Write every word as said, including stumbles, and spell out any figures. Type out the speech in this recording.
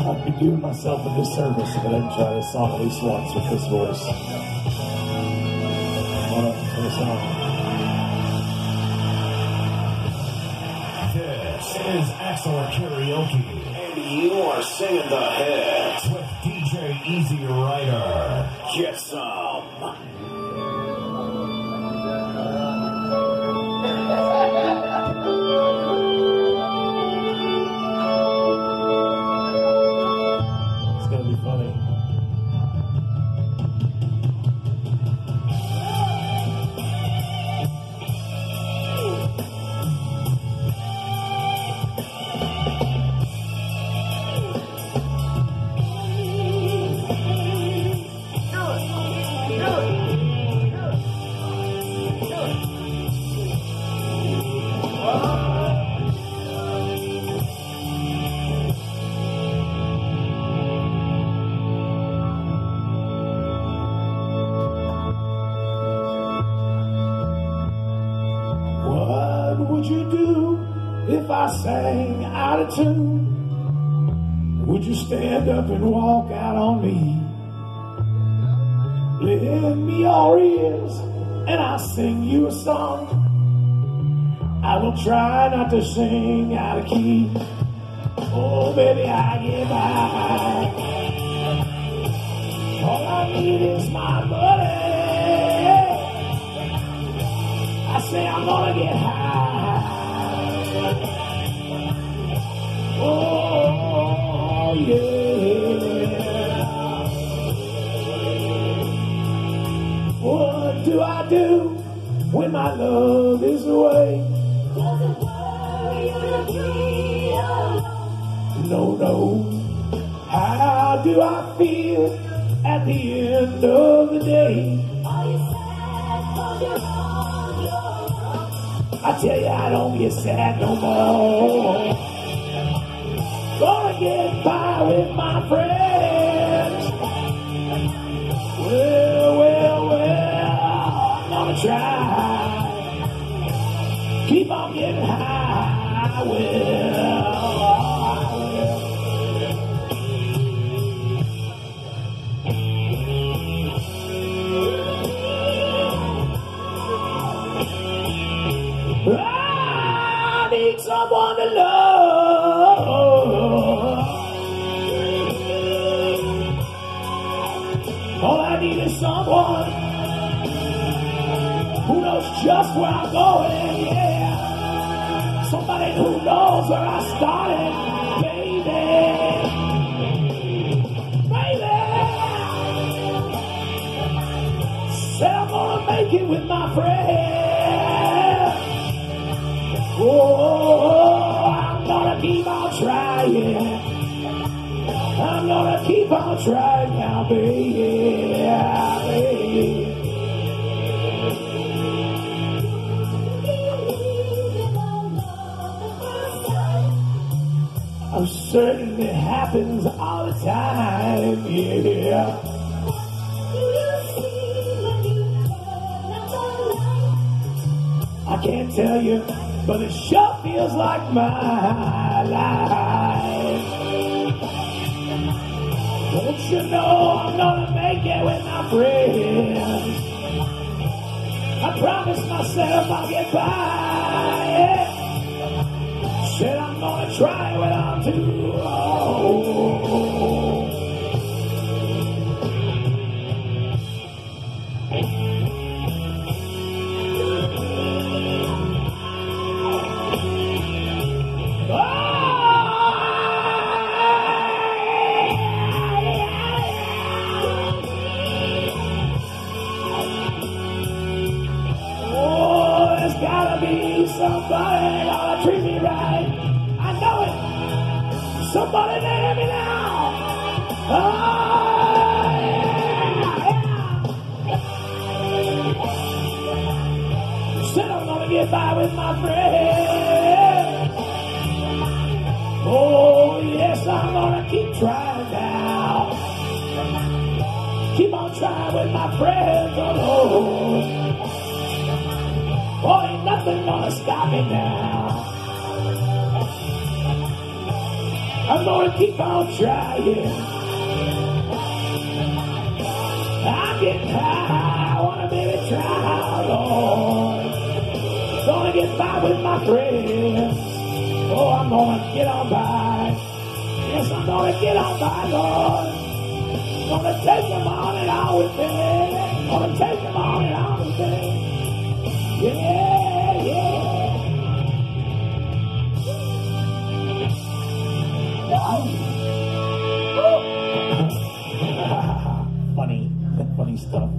I'd be doing myself a disservice if I didn't try this song at least once with this voice. What up for the song? This is excellent karaoke. And you are singing the hits with D J EEZYRIDER. Get some. It's gonna be funny. What would you do if I sang out of tune? Would you stand up and walk out on me? Lend me your ears and I'll sing you a song. I will try not to sing out of key. Oh baby, I get by. All I need is my money. I say I'm gonna get high. Oh, yeah. What do I do when my love is away? Doesn't worry, you'll be alone. No, no. How do I feel at the end of the day? Are you sad 'cause you're on your own? I tell you, I don't get sad no more. Gonna get by with my friends. Well, well, well, I'm gonna try. Keep on getting high. I will. I need someone to love. All I need is someone who knows just where I'm going, yeah. Somebody who knows where I started, baby. Baby. Said I'm gonna make it with my friends. Oh, I'm gonna keep on trying. I'm gonna keep on trying now, baby. baby. I'm certain it happens all the time, yeah. I can't tell you, but it sure feels like my life. Don't you know I'm gonna make it with my friends? I promised myself I'll get by, yeah. Said I'm gonna try when I'm too old. Somebody gonna treat me right. I know it. Somebody hear me now. Oh, yeah. Said I'm gonna get by with my friends. Oh, yes, I'm gonna keep trying now. Keep on trying with my friends. Oh, Lord. Oh, ain't nothing gonna stop me now. I'm gonna keep on trying. I'm getting high, I wanna baby try, Lord. Gonna get by with my friends. Oh, I'm gonna get on by. Yes, I'm gonna get on by, Lord. Gonna take them on and on with me. Gonna take them on and on with me. Yeah, yeah. Funny, funny stuff.